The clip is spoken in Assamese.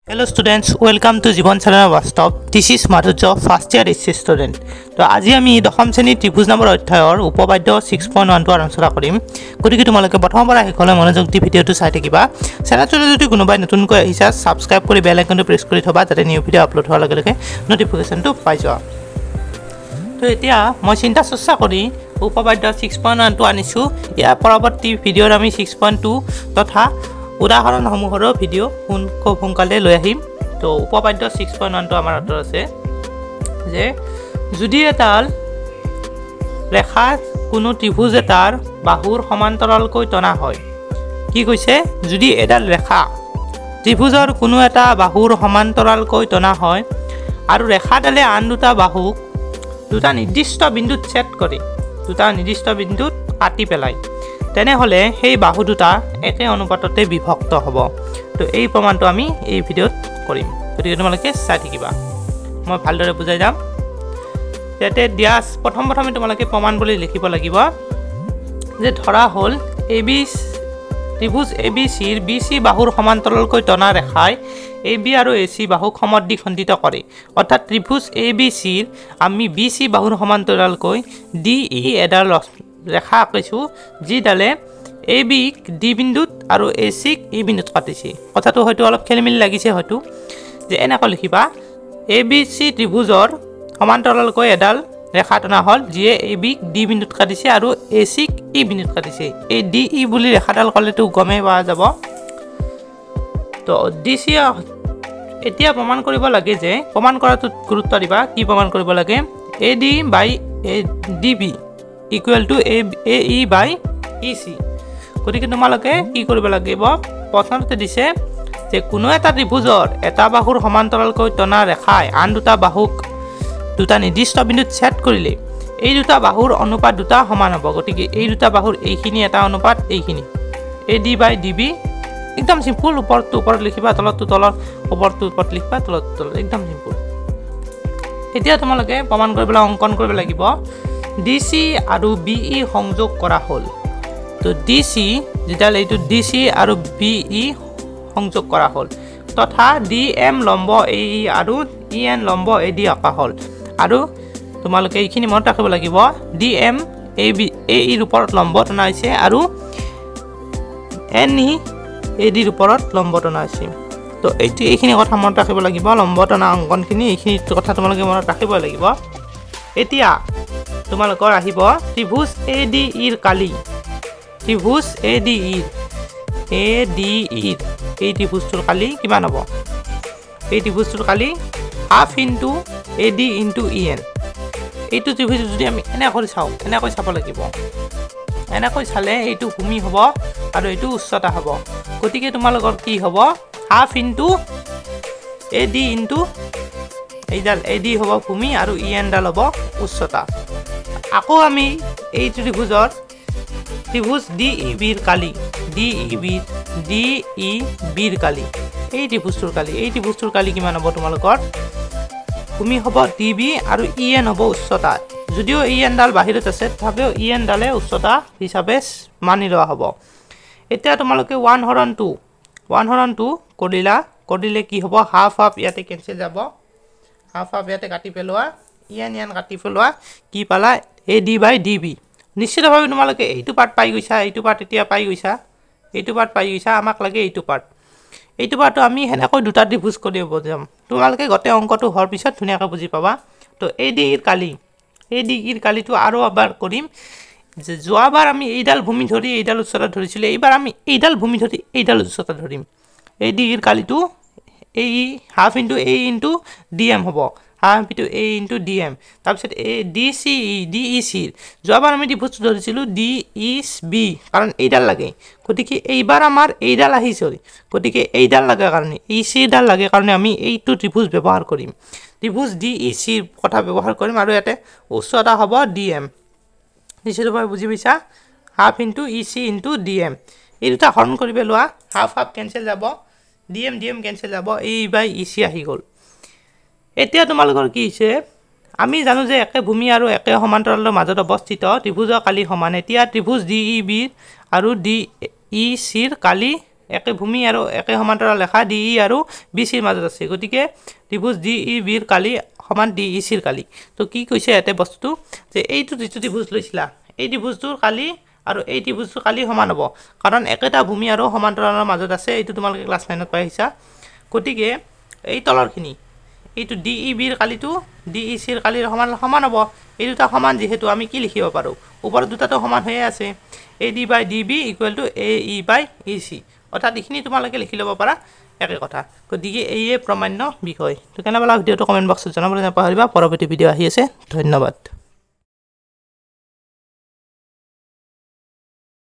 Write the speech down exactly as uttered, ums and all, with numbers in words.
Hello students, welcome to Jibon Chalana Bastop. This is MADHURJYA, first year S C student. So আজি আমি দশম শ্ৰেণীৰ ত্ৰিভুজ নম্বৰ অধ্যায়ৰ উপপাদ্য six point one টো আলোচনা কৰিম। গতিকে তোমালোকে প্ৰথমবাৰ আহিলে মনোযোগ দি ভিডিওটো চাই থাকিবা। চেনেলটো যদি কোনোবাই নতুনকৈ আহিছা সাবস্ক্ৰাইব কৰি বেল আইকনটো প্ৰেছ কৰি থবা যাতে নিউ ভিডিও আপলোড হোৱাৰ লগে লগে নটিফিকেশনটো পাই যোৱা। তো এতিয়া মই চিন্তা চৰ্চা কৰি উপপাদ্য six point one টো আনিছো। ইয়াৰ পৰৱৰ্তী ভিডিওৰ আমি six point two তথা উদাহৰণ সমূহৰ ভিডিও কোন খুব সোনকালে লৈ আহিম। তো উপপাদ্য six point one টো আমাৰ হাতত আছে যে যদি এডাল ৰেখা কোনো ত্ৰিভুজ এটাৰ বাহুৰ সমান্তৰালকৈ টনা হয়। কি কৈছে? যদি এডাল ৰেখা ত্ৰিভুজৰ কোনো এটা বাহুৰ সমান্তৰালকৈ টনা হয় আৰু ৰেখাডালে আন দুটা বাহুক দুটা নিৰ্দিষ্ট বিন্দুত ছেদ কৰে, দুটা নিৰ্দিষ্ট বিন্দুত কাটি পেলায়, তেনেহলে সেই বাহু দুটা একে অনুপাততে বিভক্ত হ'ব। তো এই প্ৰমাণটো আমি এই ভিডিওত কৰিম। গতিকে তোমালোকে চাই থাকিবা, মই ভালদৰে বুজাই যাম। ইয়াতে দিয়া প্ৰথম প্ৰথমে তোমালোকে প্ৰমাণ বুলি লিখিব লাগিব যে ধৰা হ'ল এ বি ত্ৰিভুজ এ বি চিৰ বি চি বাহুৰ সমান্তৰালকৈ টনা ৰেখাই এ বি আৰু এ চি বাহুক সমদ্বিখণ্ডিত কৰে। অৰ্থাৎ ত্ৰিভুজ এ বি চিৰ আমি বি চি বাহুৰ সমান্তৰালকৈ ডি ই এডাল ৰেখা আঁকিছোঁ যিডালে এ বিক ডি বিন্দুত আৰু এ চিক ই বিন্দুত কাটিছে। কথাটো হয়তো অলপ খেলিমেলি লাগিছে হয়তো, যে এনেকৈ লিখিবা এ বি চি ত্ৰিভুজৰ সমান্তৰালকৈ এডাল ৰেখা টনা হ'ল যিয়ে এ বিক ডি বিন্দুত কাটিছে আৰু এ চিক ই বিন্দুত কাটিছে। এই ডি ই বুলি ৰেখাডাল ক'লেতো গমেই পোৱা যাব। তো ডি চি এতিয়া প্ৰমাণ কৰিব লাগে যে প্ৰমাণ কৰাটোত গুৰুত্ব দিবা। কি প্ৰমাণ কৰিব লাগে? A D by A D B equal to A A E by E C. গতিকে তোমালোকে কি কৰিব লাগিব? প্ৰথমতে দিছে যে কোনো এটা ত্ৰিভুজৰ এটা বাহুৰ সমান্তৰালকৈ টনা ৰেখাই আন দুটা বাহুক দুটা নিৰ্দিষ্ট বিন্দুত ছেদ কৰিলে এই দুটা বাহুৰ অনুপাত দুটা সমান হ'ব। গতিকে এই দুটা বাহুৰ এইখিনি এটা অনুপাত এইখিনি A D by D B. একদম চিম্পুল, ওপৰটো ওপৰত লিখিবা, তলতটো তলত, ওপৰটো ওপৰত লিখিবা, তলতটো তলত, একদম চিম্পুল। এতিয়া তোমালোকে প্ৰমাণ কৰিবলৈ অংকন কৰিব লাগিব ডি চি আৰু বি ই সংযোগ কৰা হ'ল। তো ডি চি যেডাল এইটো ডি চি আৰু বি ই সংযোগ কৰা হ'ল তথা ডি এম লম্ব এ ই আৰু ই এন লম্ব এ ডি অঁকা হ'ল। আৰু তোমালোকে এইখিনি মনত ৰাখিব লাগিব D M A B A ইৰ ওপৰত লম্ব টনা হৈছে আৰু এন ই এ ডিৰ ওপৰত লম্ব টনা হৈছে। তো এইটো এইখিনি কথা মনত ৰাখিব লাগিব, লম্ব টনা অংকনখিনি এইখিনি কথা তোমালোকে মনত ৰাখিব লাগিব। এতিয়া তোমালোকৰ আহিব ত্ৰিভুজ এ ডি ইৰ কালি, ত্ৰিভুজ এ ডি ইৰ এ ডি ইৰ এই ত্ৰিভুজটোৰ কালি কিমান হ'ব? এই ত্ৰিভুজটোৰ কালি half into A D into E N. এইটো ত্ৰিভুজ যদি আমি এনেকৈ চাওঁ, এনেকৈ চাব লাগিব। এনেকৈ চালে এইটো ভূমি হ'ব আৰু এইটো উচ্চতা হ'ব। গতিকে তোমালোকৰ কি হ'ব? Half into A D into এইডাল এ ডি হ'ব ভূমি আৰু ই এনডাল হ'ব উচ্চতা। আকৌ আমি এই ত্ৰিভুজৰ ত্ৰিভুজ ডি ই বিৰ কালি, ডি ই বিৰ ডি ই বিৰ কালি, এই ত্ৰিভুজটোৰ কালি, এই ত্ৰিভুজটোৰ কালি কিমান হ'ব? তোমালোকৰ ভূমি হ'ব ডি বি আৰু ই এন হ'ব উচ্চতা। যদিও ই এনডাল বাহিৰত আছে তথাপিও ই এনডালে উচ্চতা হিচাপে মানি লোৱা হ'ব। এতিয়া তোমালোকে ওৱান হৰণ টু ওৱান হৰণ টু কৰিলা, কৰিলে কি হ'ব? হাফ হাফ ইয়াতে কেঞ্চেল যাব, হাফ হাফ ইয়াতে কাটি পেলোৱা, ই এন ই এন কাটি পেলোৱা, কি পালা? A D by D B. নিশ্চিতভাৱে তোমালোকে এইটো পাৰ্ট পাই গৈছা, এইটো পাৰ্ট এতিয়া পাই গৈছা, এইটো পাৰ্ট পাই গৈছা। আমাক লাগে এইটো পাৰ্ট। এইটো পাৰ্টটো আমি সেনেকৈ দুটা ত্ৰিভুজ কৰি বুজাম। তোমালোকে গোটেই অংকটো হোৱাৰ পিছত ধুনীয়াকৈ বুজি পাবা। তো এ ডি ইৰ কালি, এ ডি ইৰ কালিটো আৰু এবাৰ কৰিম যে যোৱাবাৰ আমি এইডাল ভূমি ধৰি এইডাল উচ্চতা ধৰিছিলোঁ, এইবাৰ আমি এইডাল ভূমি ধৰি এইডাল উচ্চতা ধৰিম। এ ডি ইৰ কালিটো A E half into A into D M হ'ব, half into A into D M. তাৰপিছত A D C E D E চিৰ যোৱাবাৰ আমি ত্ৰিভুজটো ধৰিছিলোঁ ডি ই বি, কাৰণ এইডাল লাগে। গতিকে এইবাৰ আমাৰ এইডাল আহিছিল, গতিকে এইডাল লাগে কাৰণে ই চিডাল লাগে কাৰণে আমি এইটো ত্ৰিভুজ ব্যৱহাৰ কৰিম। ত্ৰিভুজ ডি ই চিৰ কথা ব্যৱহাৰ কৰিম আৰু ইয়াতে উচ্চতা হ'ব ডি এম। নিশ্চিতভাৱে বুজি পাইছা? Half into E C into D M. এই দুটা হৰণ কৰি পেলোৱা, হাফ হাফ কেঞ্চেল যাব, D M D M cancel যাব, এই বাই ই চি আহি গ'ল। এতিয়া তোমালোকৰ কি হৈছে? আমি জানো যে একে ভূমি আৰু একে সমান্তৰালৰ মাজত অৱস্থিত ত্ৰিভুজৰ কালি সমান। এতিয়া ত্ৰিভুজ ডি ই বিৰ আৰু ডি ই চিৰ কালি একে ভূমি আৰু একে সমান্তৰাল ৰেখা ডি ই আৰু বি চিৰ মাজত আছে গতিকে ত্ৰিভুজ ডি ই বিৰ কালি সমান ডি ই চিৰ কালি তো কি কৈছে ইয়াতে বস্তুটো যে এইটো যিটো ত্ৰিভুজ লৈছিলা এই ত্ৰিভুজটোৰ কালি আৰু এই ত্ৰিভুজটোৰ কালি সমান হ'ব কাৰণ একেটা ভূমি আৰু সমান্তৰালৰ মাজত আছে এইটো তোমালোকে ক্লাছ নাইনত পাই আহিছা গতিকে এই তলৰখিনি এইটো ডি ই বিৰ কালিটো ডি ই চিৰ কালিৰ সমান সমান হ'ব এই দুটা সমান যেহেতু আমি কি লিখিব পাৰোঁ ওপৰত দুটাটো সমান হৈয়ে আছে A D by D B equal to A E by E C অৰ্থাৎ এইখিনি তোমালোকে লিখি ল'ব পাৰা একে কথা গতিকে এইয়ে প্ৰমাণ্য বিষয় তো কেনেবা ভিডিঅ'টো কমেণ্ট বক্সত জনাবলৈ নাপাহৰিবা পৰৱৰ্তী ভিডিঅ' আহি আছে ধন্যবাদ।